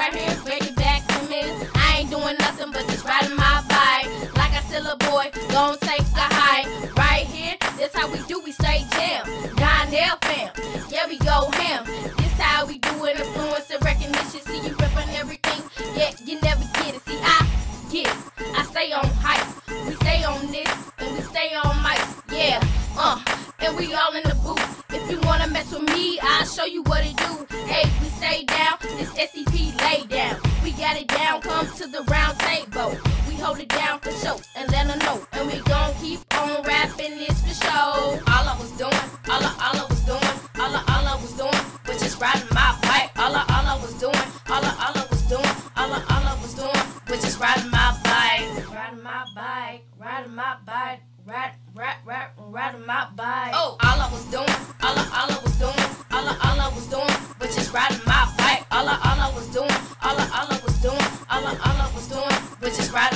right here, bring it back to me. I ain't doing nothing but just riding my bike. Like I said, little boy, gon' take a hike. Right here, this how we do, we stay jam. Donnell fam, yeah, we go ham. This how we do it, influence and recognition. See you ripping everything, yeah, you never get it. See, I get it, I stay on hype. We stay on this, and we stay on mic, yeah, and we all in the booth. If you wanna mess with me, I'll show you what it do. Hey, we stay down, this SCP lay down. We got it down, come to the round table. We hold it down for show, and let them know. And we gon' keep on rapping this for show. All I was doing, all I was doing, all I was doing, was just riding my bike. All I was doing, all I was doing, all I was doing, was just riding my bike. Riding my bike, riding my bike, riding my bike. Oh, all I was doing, all I was doing, all I was doing, was just riding my bike. All I was doing, all I was doing, all I was doing, was just riding